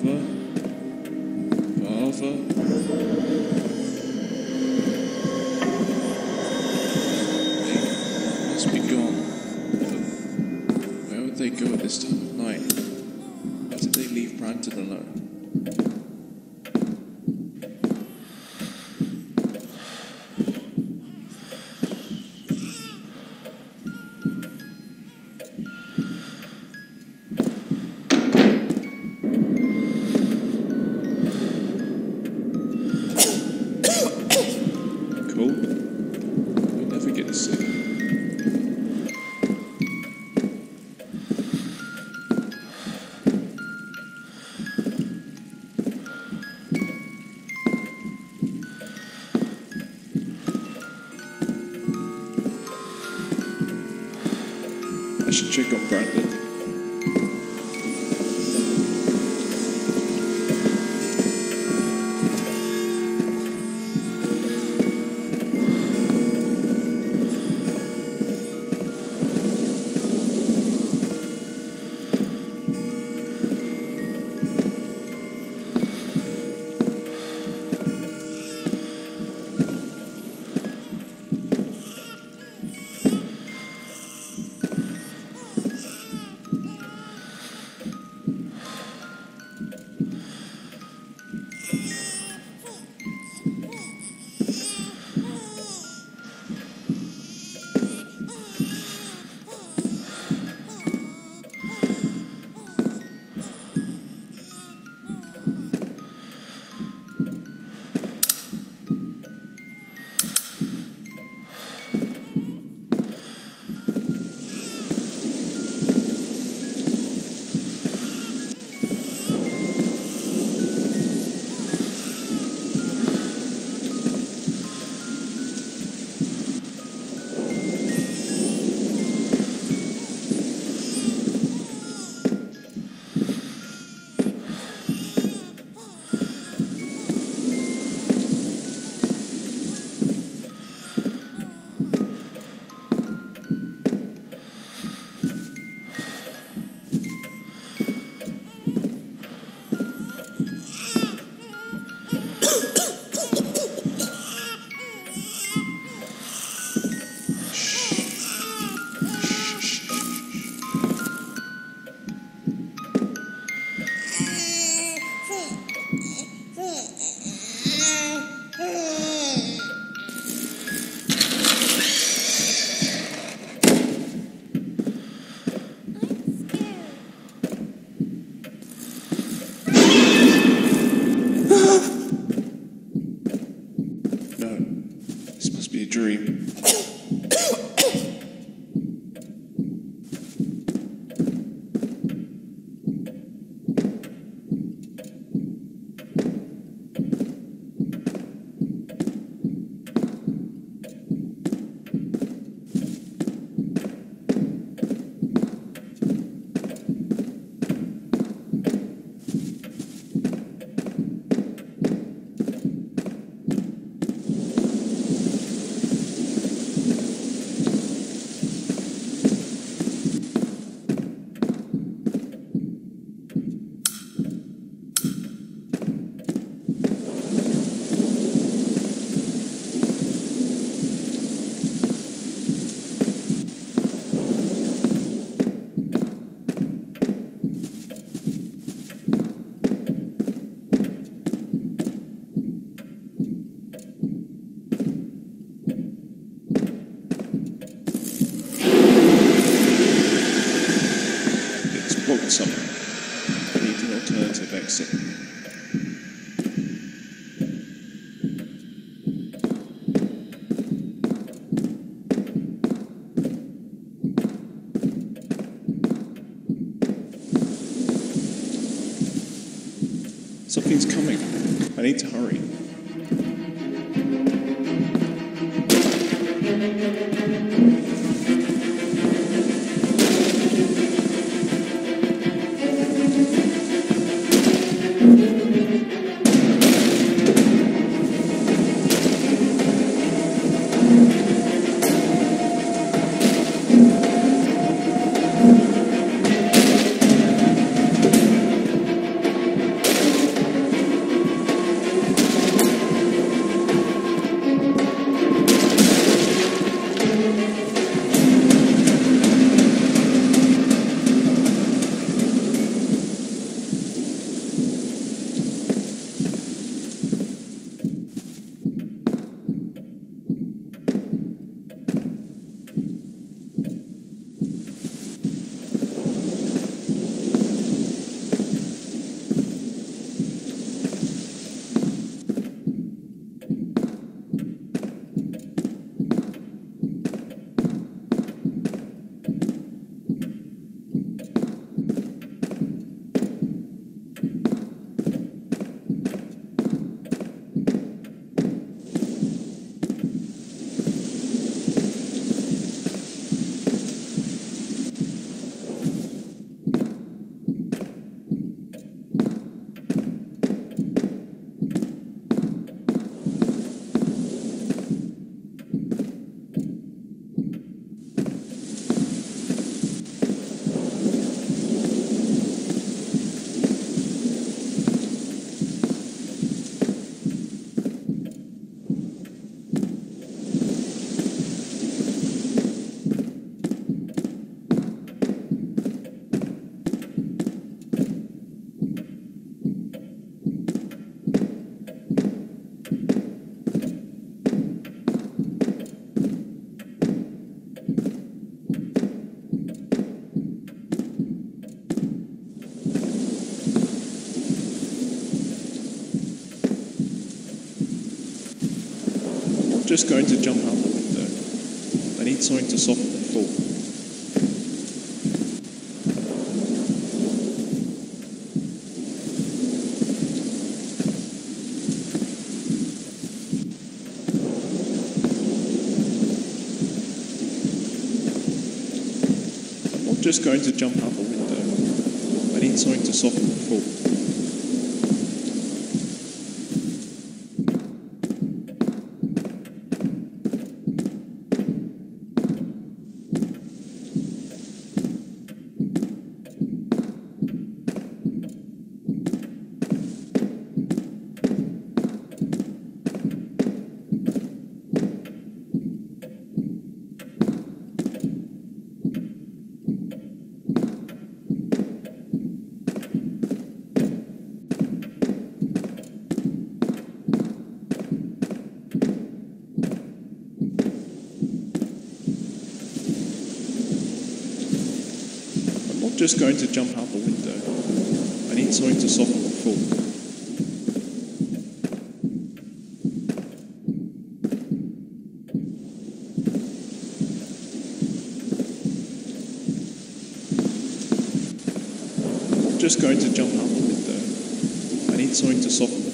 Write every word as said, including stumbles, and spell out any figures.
Father, Father. They must be gone. But where would they go at this time of night? Why did they leave Brandon alone? I should check on Brandon. Dream. Blocked somewhere. I need an alternative exit. Something's coming. I need to hurry. just going to jump out the window. I need something to soften the fall. I'm not just going to jump out the window. I need something to soften the fall. Just going to jump out the window. I need something to soften the fall. I'm just going to jump out the window. I need something to soften